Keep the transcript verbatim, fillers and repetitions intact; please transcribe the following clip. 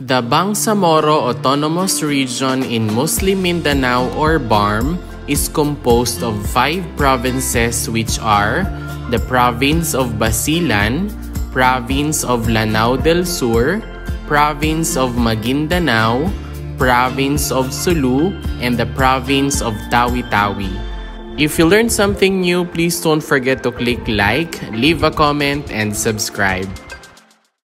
The Bangsamoro Autonomous Region in Muslim Mindanao or BARMM is composed of five provinces, which are the Province of Basilan, Province of Lanao del Sur, Province of Maguindanao, Province of Sulu, and the Province of Tawi-Tawi. If you learned something new, please don't forget to click like, leave a comment, and subscribe.